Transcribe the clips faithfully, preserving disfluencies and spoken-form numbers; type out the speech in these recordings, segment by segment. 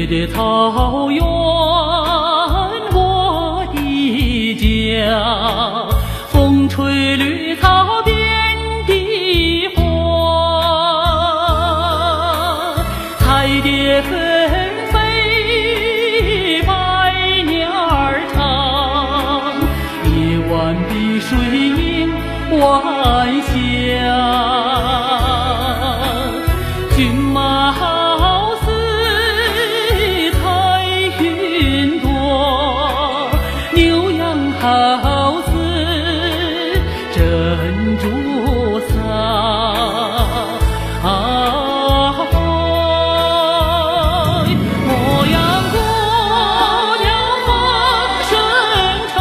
丽的草原，我的家，风吹绿草遍地花，彩蝶纷飞，百鸟儿唱，夜晚碧水映晚霞，骏马好似彩云朵，牛羊好似珍珠撒。牧羊姑娘放声唱，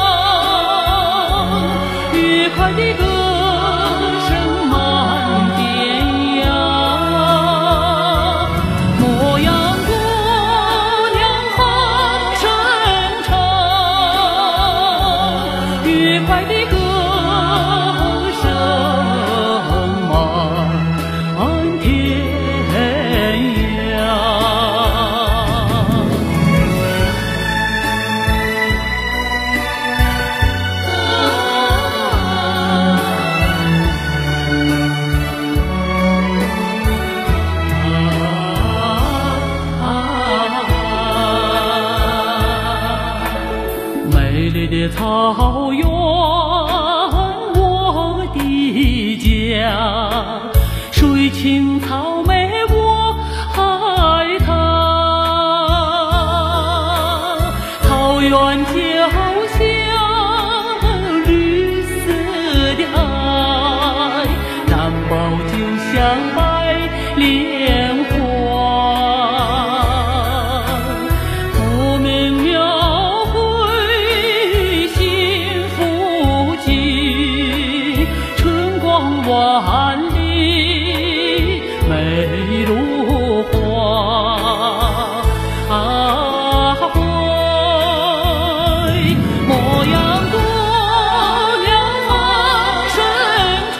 愉快的歌声满天涯。牧羊姑娘放声唱，愉快的歌声满天涯。美丽的草原，我的家，水青草莓我爱它，草原脚下绿色的爱，难保就像白莲花，不明描绘幸福景，春光万里美如花。啊喂，牧羊姑娘放声唱，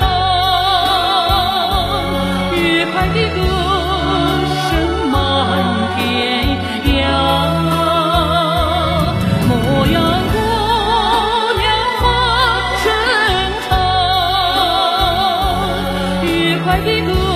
愉快的歌声满天涯。牧羊姑娘放声唱，愉快的歌